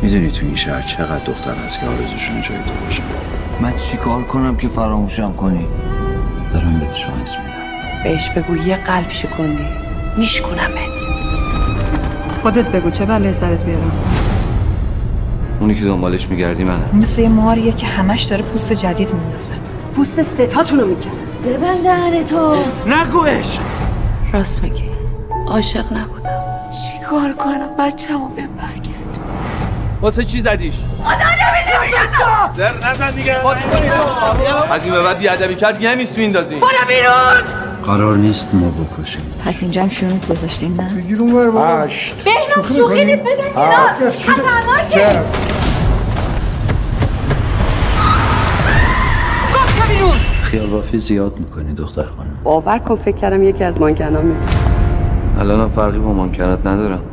میدونی تو این شهر چقدر دختر هست که آرزوشون جای تو باشه؟ من چیکار کنم که فراموشم کنی؟ دارم بهت شانس میدم. بهش بگو یه قلب شکوندی میشکنمت. خودت بگو چه بلایی سرت بیارم. اونی که دنبالش میگردی منم. مثل یه ماریه که همش داره پوست جدید میندازه. پوست ستاتونو میکنه. ببند دهنتو. نگوش. راست میگی، عاشق نبودم. چیکار کنم بچه‌مو بهم برگرد. واسه چی زدیش؟ خدا نمیدونه. زر نزن دیگه. از این به بعد بیادبی کرد یه میس میندازیم. برو بیرون. قرار نیست ما بکشیم. پس اینجا هم شونت گذاشتین نه؟ بگیر اون ور بابا. 8 بهنام شوخی نیست بده اینا. خطرناکه. خیال بافی زیاد میکنی دختر خانم. باور کن فکر کردم یکی از مانکنام. الان فرقی با مانکنت ندارم.